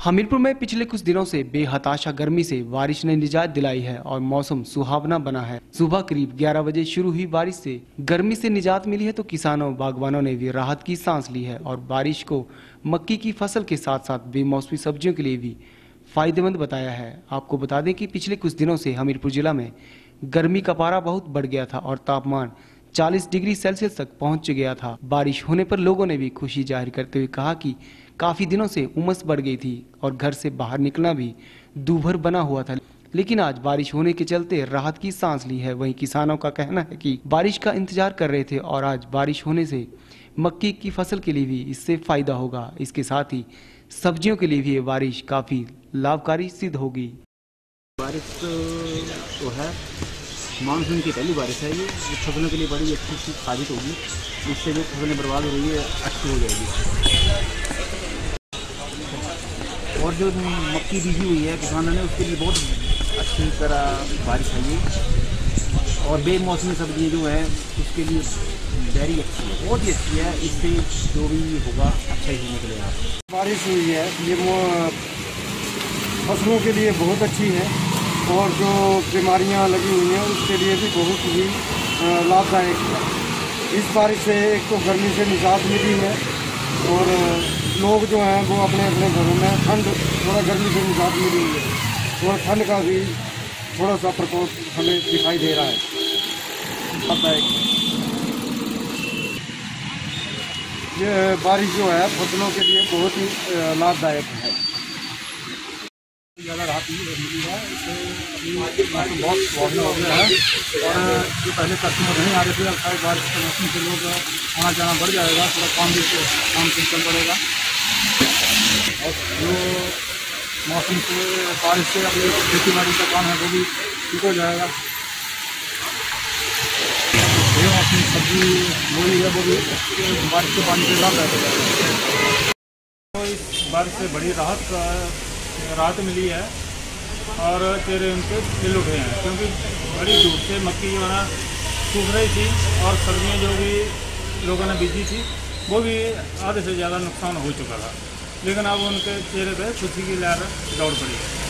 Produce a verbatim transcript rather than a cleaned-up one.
हमीरपुर में पिछले कुछ दिनों से बेहताशा गर्मी से बारिश ने निजात दिलाई है और मौसम सुहावना बना है। सुबह करीब ग्यारह बजे शुरू हुई बारिश से गर्मी से निजात मिली है तो किसानों बागवानों ने भी राहत की सांस ली है और बारिश को मक्की की फसल के साथ साथ बेमौसमी सब्जियों के लिए भी फायदेमंद बताया है। आपको बता दें कि पिछले कुछ दिनों से हमीरपुर जिला में गर्मी का पारा बहुत बढ़ गया था और तापमान चालीस डिग्री सेल्सियस तक पहुंच गया था। बारिश होने पर लोगों ने भी खुशी जाहिर करते हुए कहा कि काफ़ी दिनों से उमस बढ़ गई थी और घर से बाहर निकलना भी दूभर बना हुआ था, लेकिन आज बारिश होने के चलते राहत की सांस ली है। वहीं किसानों का कहना है कि बारिश का इंतजार कर रहे थे और आज बारिश होने से मक्की की फसल के लिए भी इससे फायदा होगा। इसके साथ ही सब्जियों के लिए भी ये बारिश काफ़ी लाभकारी सिद्ध होगी। बारिश तो है, मानसून की पहली बारिश है ये, फसलों के लिए बड़ी अच्छी चीज साबित होगी। इससे जो फसलें बर्बाद हो रही है अच्छी हो जाएगी। और जो मक्की बीजी हुई है किसानों ने उसके लिए बहुत अच्छी तरह बारिश है ये। और बेमौसमी सब्जी जो है उसके लिए वेरी अच्छी है, बहुत ही अच्छी है। इससे जो भी होगा अच्छा ही निकलेगा। बारिश हुई है ये फसलों के लिए बहुत अच्छी है और जो बीमारियां लगी हुई हैं उसके लिए भी बहुत ही लाभदायक है। इस बारिश से एक तो गर्मी से निजात मिली है और लोग जो हैं वो अपने अपने घरों में ठंड थोड़ा गर्मी से निजात मिली है और ठंड का भी थोड़ा सा प्रकोप हमें दिखाई दे रहा है। लाभदायक ये बारिश जो है फसलों के लिए बहुत ही लाभदायक है। ज़्यादा राहत मिली है, इससे मौसम बहुत प्रॉब्लम हो गया है और जो पहले कस्टमर नहीं आ रहे थे अब शायद बारिश के मौसम से लोग आना जाना बढ़ जाएगा, थोड़ा काम भी काम सिंपल बढ़ेगा और जो मौसम से बारिश से अपनी खेती बाड़ी का काम है वो भी ठीक हो जाएगा। बेमौसमी सब्जी बोली है वो भी बारिश के पानी से लाभ हो जाएगा। तो इस बारिश से बड़ी राहत राहत मिली है और चेहरे उनके खिल उठे हैं, क्योंकि बड़ी धूप से मक्की जो है ना सूख रही थी और सब्जियां जो भी लोगों ने बीजी थी वो भी आधे से ज़्यादा नुकसान हो चुका था, लेकिन अब उनके चेहरे पे खुशी की लहर दौड़ पड़ी है।